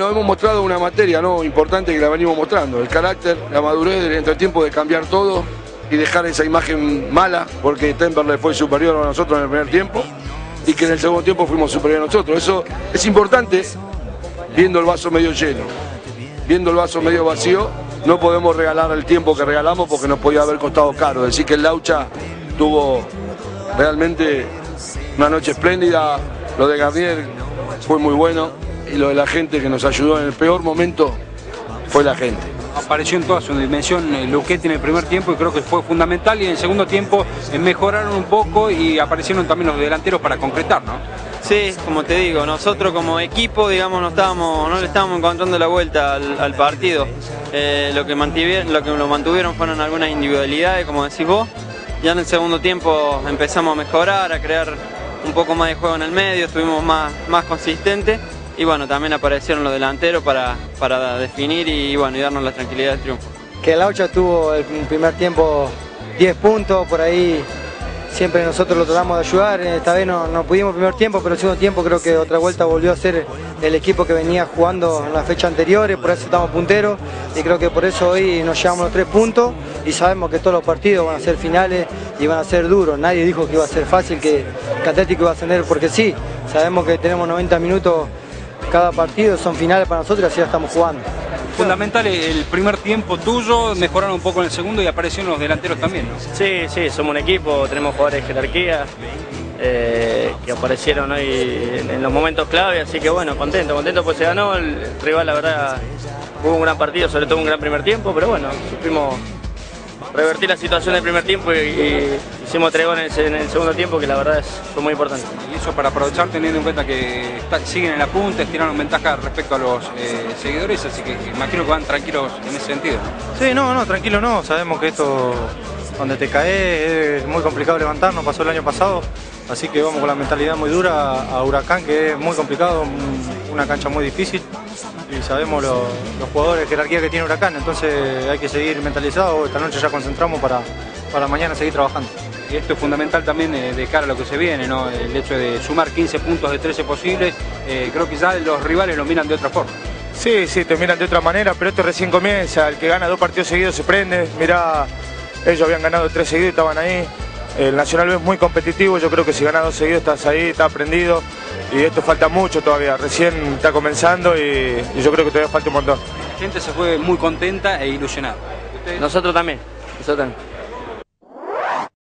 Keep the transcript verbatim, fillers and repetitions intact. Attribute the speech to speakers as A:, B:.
A: Bueno, hemos mostrado una materia, ¿no?, importante, que la venimos mostrando, el carácter, la madurez del entretiempo de cambiar todo y dejar esa imagen mala, porque Temperley fue superior a nosotros en el primer tiempo y que en el segundo tiempo fuimos superiores a nosotros. Eso es importante viendo el vaso medio lleno. Viendo el vaso medio vacío, no podemos regalar el tiempo que regalamos porque nos podía haber costado caro. Decir que el Laucha tuvo realmente una noche espléndida, lo de Garnier fue muy bueno y lo de la gente que nos ayudó en el peor momento fue la gente.
B: Apareció en toda su dimensión Luchetti en el primer tiempo y creo que fue fundamental, y en el segundo tiempo mejoraron un poco y aparecieron también los delanteros para concretar, ¿no?
C: Sí, como te digo, nosotros como equipo, digamos, no, estábamos, no le estábamos encontrando la vuelta al, al partido. Eh, lo, que mantuvieron, lo que lo mantuvieron fueron algunas individualidades, como decís vos. Ya en el segundo tiempo empezamos a mejorar, a crear un poco más de juego en el medio, estuvimos más, más consistentes. Y bueno, también aparecieron los delanteros para, para definir y, bueno, y darnos la tranquilidad del triunfo.
D: Que el Laucha tuvo el primer tiempo diez puntos, por ahí siempre nosotros lo tratamos de ayudar. Esta vez no, no pudimos el primer tiempo, pero el segundo tiempo creo que otra vuelta volvió a ser el equipo que venía jugando en las fechas anteriores, por eso estamos punteros y creo que por eso hoy nos llevamos los tres puntos y sabemos que todos los partidos van a ser finales y van a ser duros. Nadie dijo que iba a ser fácil, que, que Atlético iba a ascender porque sí, sabemos que tenemos noventa minutos. Cada partido son finales para nosotros y así la estamos jugando.
B: Fundamental el primer tiempo tuyo, mejoraron un poco en el segundo y aparecieron los delanteros también, ¿no?
E: Sí, sí, somos un equipo, tenemos jugadores de jerarquía eh, que aparecieron hoy en, en los momentos clave, así que bueno, contento, contento pues se ganó, el rival la verdad jugó un gran partido, sobre todo un gran primer tiempo, pero bueno, supimos revertir la situación del primer tiempo y, y hicimos tres goles en el segundo tiempo, que la verdad es, fue muy importante.
B: Y eso para aprovechar, teniendo en cuenta que está, siguen en la punta, tiraron ventaja respecto a los eh, seguidores, así que imagino que van tranquilos en ese sentido.
F: Sí, no, no, tranquilo no, sabemos que esto, donde te caes, es muy complicado levantarnos, pasó el año pasado, así que vamos con la mentalidad muy dura a Huracán, que es muy complicado, una cancha muy difícil. Y sabemos lo, los jugadores de jerarquía que tiene Huracán, entonces hay que seguir mentalizados. Esta noche ya concentramos para, para mañana seguir trabajando.
B: Y esto es fundamental también eh, de cara a lo que se viene, ¿no? El hecho de sumar quince puntos de trece posibles, eh, creo que ya los rivales lo miran de otra forma.
G: Sí, sí, te miran de otra manera, pero esto recién comienza. El que gana dos partidos seguidos se prende. Mirá, ellos habían ganado tres seguidos y estaban ahí. El Nacional es muy competitivo, yo creo que si ganas dos seguidos estás ahí, estás aprendido. Y esto falta mucho todavía, recién está comenzando y, y yo creo que todavía falta un montón.
B: La gente se fue muy contenta e ilusionada.
E: Nosotros también, nosotros también.